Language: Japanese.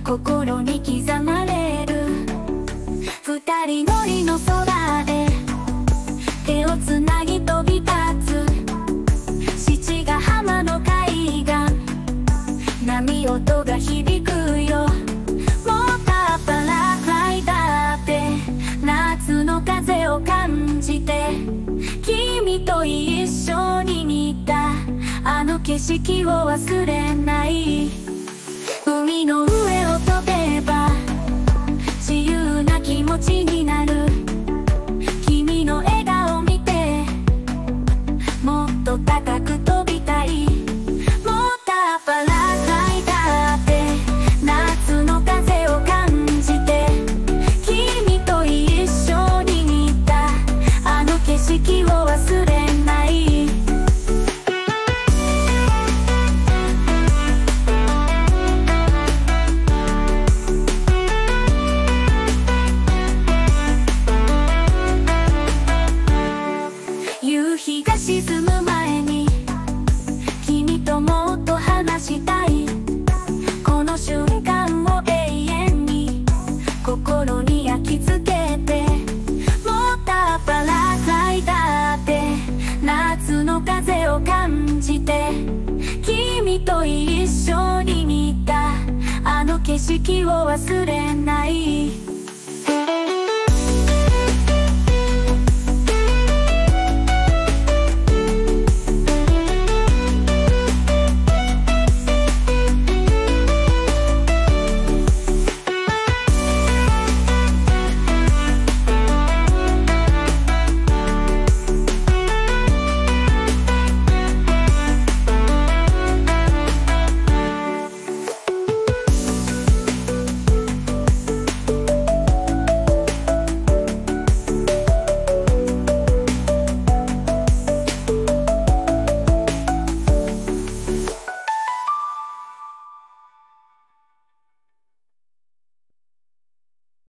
心に刻まれる。二人乗りの空で手をつなぎ飛び立つ七ヶ浜の海岸、波音が響くよ。モーターパラグライダーで夏の風を感じて、君と一緒に見たあの景色を忘れない。海の上を飛べば自由な気持ちになる。君の笑顔見てもっと高く飛びたい。モーターパラグライダーで夏の風を感じて、君と一緒に見たあの景色を忘れない。夕日が沈む前に君ともっと話したい。この瞬間を永遠に心に焼き付けて。モーターパラグライダーで夏の風を感じて、君と一緒に見たあの景色を忘れない。